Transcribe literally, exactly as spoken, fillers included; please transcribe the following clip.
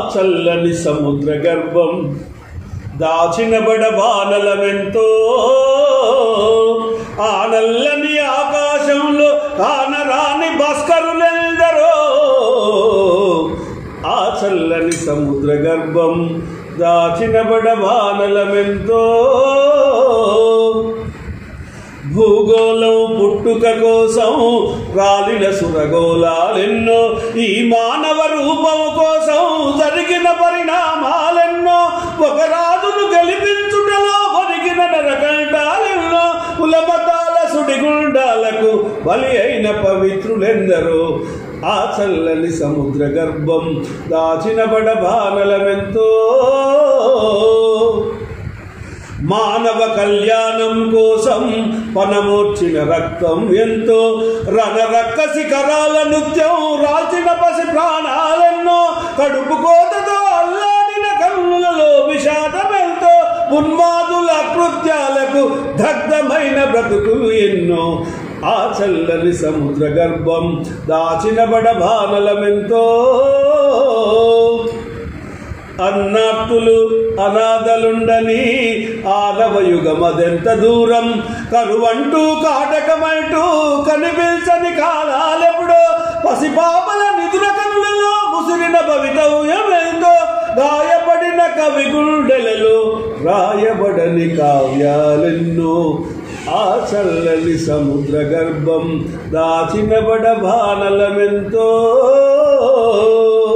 చల్లని సముద్ర గర్భం దాచిన బడబానలమెంతో, ఆ నల్లని ఆకాశంలో కానరాని భాస్కరులెందరో. ఆ చల్లని సముద్ర గర్భం దాచిన బడబానలమెంతో, భూగోళం పుట్టుక కోసం రాలిన సురగోళాలెన్నో, ఈ మానవ రూపం కోసం జరిగిన పరిణామాలెన్నో, ఒక రాజును గెలిపించుటలో బతికిన నరకంటాలెన్నో, కులమతాల సుడిగుండాలకు బలి అయిన పవిత్రులెందరో. ఆ చల్లని సముద్ర గర్భం దాచిన బడబానలమెంతో, మానవ కళ్యాణం కోసం పనమోర్చిన రక్తం ఎంతో, రణరక్క శిఖరాల నృత్యం రాల్చిన పసి ప్రాణాలెన్నో, కడుపు కోతతో అల్లాడిన కన్నులలో విషాదమెంతో, ఉన్మాదుల కృత్యాలకు దగ్ధమైన బ్రతుకులు ఎన్నో. ఆ చల్లని సముద్ర గర్భం దాచిన బడబానలమెంతో, అన్నార్తులు అనాథలుండని ఆనవయుగమదెంత దూరం, కరువంటూ కాటకమంటూ కనిపించని కాలాలెప్పుడో, పసిపాపల నిధుల కనులలో ముసిరిన భవితవ్యమెంతో, గాయపడిన కవి గుండెలలో రాయబడని కావ్యాలెన్నో. ఆ చల్లని సముద్ర గర్భం దాచిన బడబానలమెంతో.